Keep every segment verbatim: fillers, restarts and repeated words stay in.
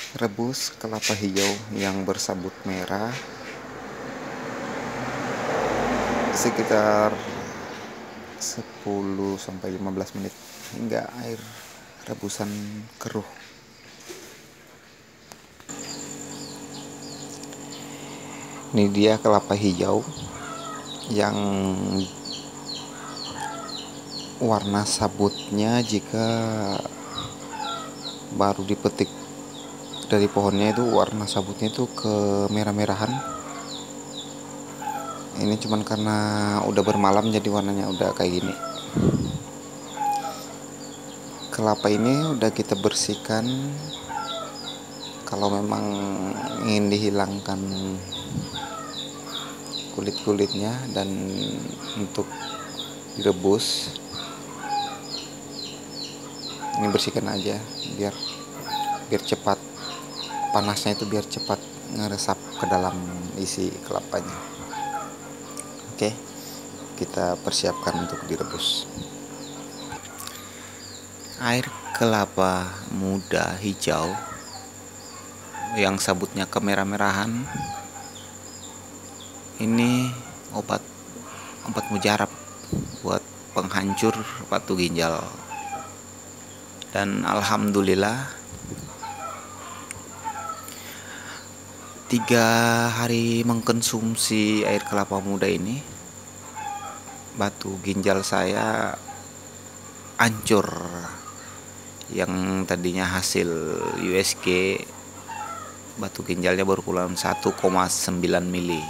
Rebus kelapa hijau yang bersabut merah sekitar sepuluh sampai lima belas menit hingga air rebusan keruh. Ini dia kelapa hijau yang warna sabutnya jika baru dipetik dari pohonnya itu warna sabutnya itu ke merah-merahan. Ini cuman karena udah bermalam jadi warnanya udah kayak gini. Kelapa ini udah kita bersihkan. Kalau memang ingin dihilangkan kulit-kulitnya dan untuk direbus, ini bersihkan aja biar biar cepat panasnya itu biar cepat ngeresap ke dalam isi kelapanya. Oke, kita persiapkan untuk direbus. Air kelapa muda hijau yang sabutnya kemerah-merahan ini obat obat mujarab buat penghancur batu ginjal. Dan alhamdulillah tiga hari mengkonsumsi air kelapa muda ini, batu ginjal saya hancur. Yang tadinya hasil U S G batu ginjalnya berkurang satu koma sembilan mili.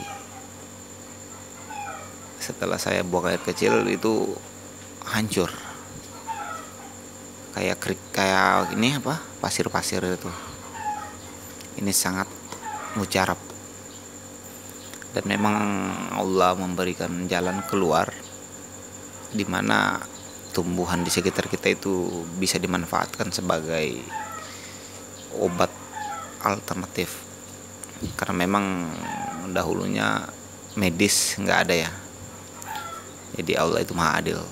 Setelah saya buang air kecil itu hancur. Kayak krik, kayak ini apa? Pasir-pasir itu. Ini sangat mujarab. Dan memang Allah memberikan jalan keluar di mana tumbuhan di sekitar kita itu bisa dimanfaatkan sebagai obat alternatif, karena memang dahulunya medis nggak ada ya. Jadi Allah itu maha adil.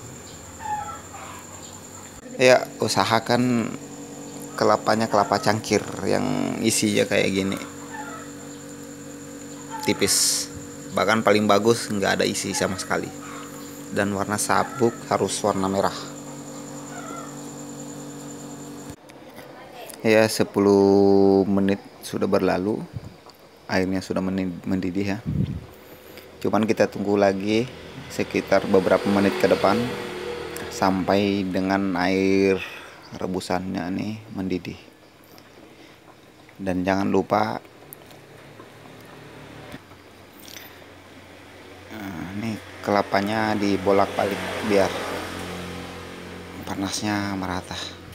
Ya, usahakan kelapanya kelapa cangkir yang isinya kayak gini, tipis. Bahkan paling bagus nggak ada isi sama sekali. Dan warna sabuk harus warna merah. Ya, sepuluh menit sudah berlalu. Airnya sudah mendidih ya. Cuman kita tunggu lagi sekitar beberapa menit ke depan sampai dengan air rebusannya nih mendidih. Dan jangan lupa nah, nih kelapanya dibolak-balik biar panasnya merata.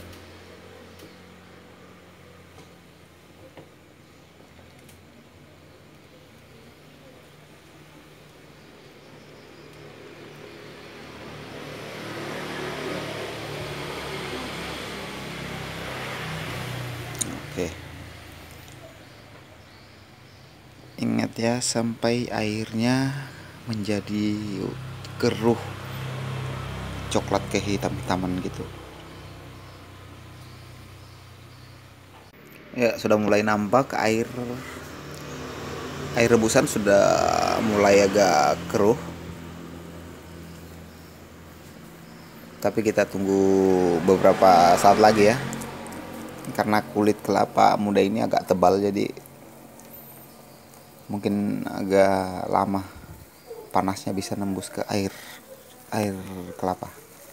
Oke. Ingat ya, sampai airnya menjadi keruh coklat kehitam-hitaman gitu. Ya, sudah mulai nampak air air rebusan sudah mulai agak keruh. Tapi kita tunggu beberapa saat lagi ya. Karena kulit kelapa muda ini agak tebal, jadi mungkin agak lama panasnya bisa nembus ke air air kelapa.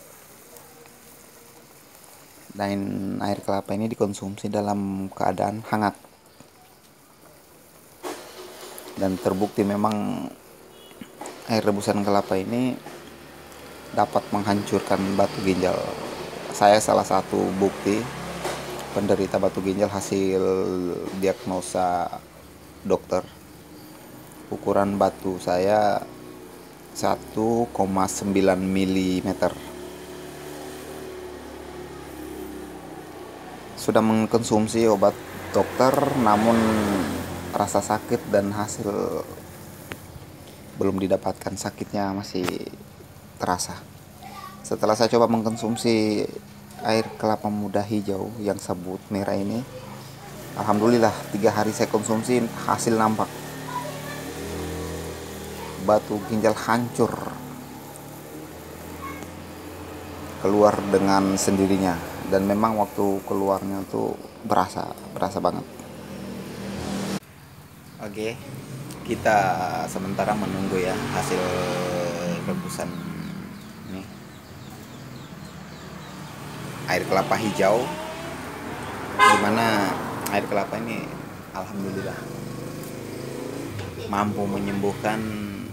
Dan air kelapa ini dikonsumsi dalam keadaan hangat. Dan terbukti memang air rebusan kelapa ini dapat menghancurkan batu ginjal. Saya salah satu bukti penderita batu ginjal hasil diagnosa dokter. Ukuran batu saya satu koma sembilan milimeter. Sudah mengkonsumsi obat dokter, namun rasa sakit dan hasil belum didapatkan. Sakitnya masih terasa. Setelah saya coba mengkonsumsi air kelapa muda hijau yang sabut merah ini, Alhamdulillah tiga hari saya konsumsi hasil nampak. Batu ginjal hancur, keluar dengan sendirinya, dan memang waktu keluarnya tuh berasa berasa banget. Oke, kita sementara menunggu ya hasil rebusan ini air kelapa hijau, dimana air kelapa ini alhamdulillah mampu menyembuhkan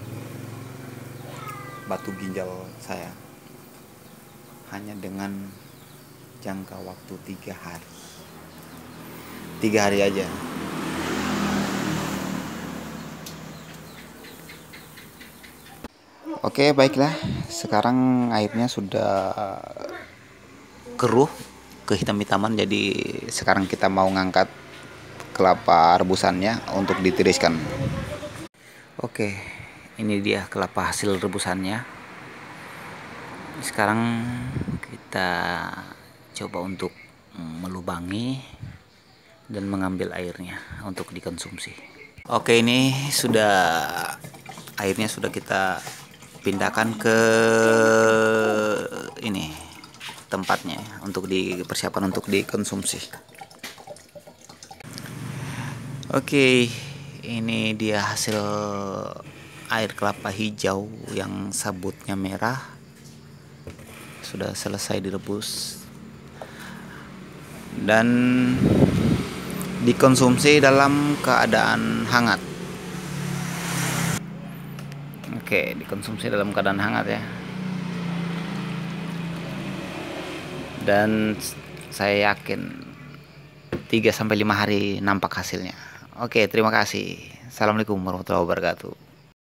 batu ginjal saya hanya dengan jangka waktu tiga hari tiga hari aja. Oke, baiklah, sekarang airnya sudah keruh kehitam-hitaman, jadi sekarang kita mau ngangkat kelapa rebusannya untuk ditiriskan. Oke, ini dia kelapa hasil rebusannya. Sekarang kita coba untuk melubangi dan mengambil airnya untuk dikonsumsi. Oke, ini sudah airnya sudah kita pindahkan ke ini tempatnya untuk dipersiapkan untuk dikonsumsi. Oke, ini dia hasil air kelapa hijau yang sabutnya merah, sudah selesai direbus dan dikonsumsi dalam keadaan hangat. Oke, dikonsumsi dalam keadaan hangat ya. Dan saya yakin tiga sampai lima hari nampak hasilnya. Oke, terima kasih. Assalamualaikum warahmatullahi wabarakatuh.